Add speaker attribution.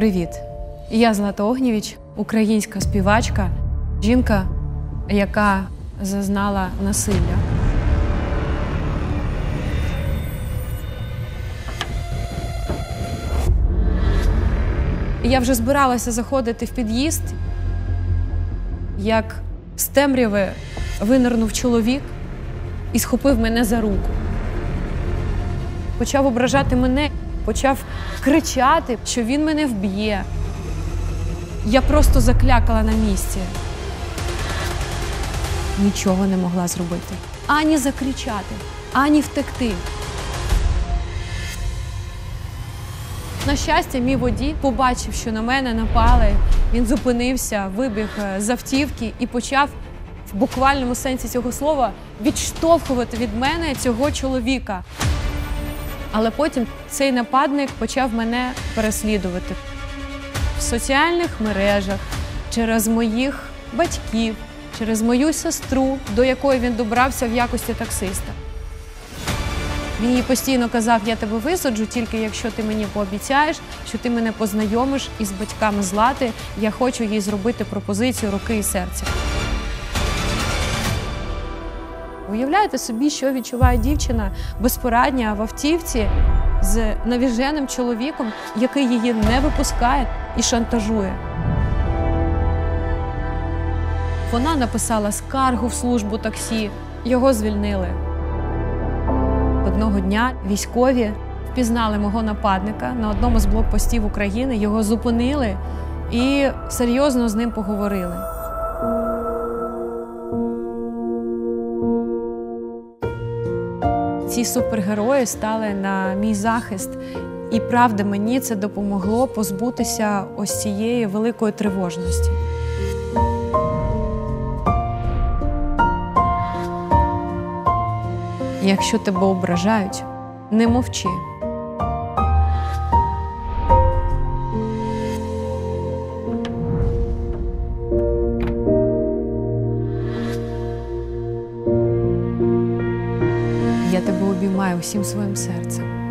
Speaker 1: Привіт! Я Злата Огнєвіч, українська співачка, жінка, яка зазнала насилля. Я вже збиралася заходити в під'їзд, як з темряви винирнув чоловік і схопив мене за руку. Почав ображати мене, почав кричати, що він мене вб'є. Я просто заклякала на місці. Нічого не могла зробити. Ані закричати, ані втекти. На щастя, мій водій побачив, що на мене напали. Він зупинився, вибіг з автівки і почав в буквальному сенсі цього слова відштовхувати від мене цього чоловіка. Але потім цей нападник почав мене переслідувати. В соціальних мережах, через моїх батьків, через мою сестру, до якої він добрався в якості таксиста. Він їй постійно казав: я тебе висаджу, тільки якщо ти мені пообіцяєш, що ти мене познайомиш із батьками Злати, я хочу їй зробити пропозицію руки і серця. Уявляєте собі, що відчуває дівчина безпорадня в автівці з навіженим чоловіком, який її не випускає і шантажує. Вона написала скаргу в службу таксі, його звільнили. Одного дня військові впізнали мого нападника на одному з блокпостів України, його зупинили і серйозно з ним поговорили. Ці супергерої стали на мій захист, і правда, мені це допомогло позбутися ось цієї великої тривожності. Якщо тебе ображають, не мовчи. Я тебе обіймаю всім своїм серцем.